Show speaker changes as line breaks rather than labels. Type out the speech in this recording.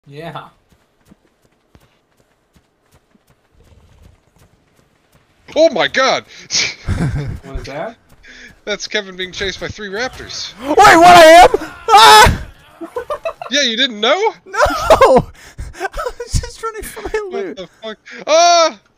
Yeah.
Oh my god!
What is that?
That's Kevin being chased by 3 raptors.
Wait, what I am? Ah!
Yeah, you didn't know?
No! I was just running for my
What
loot.
the fuck? Ah!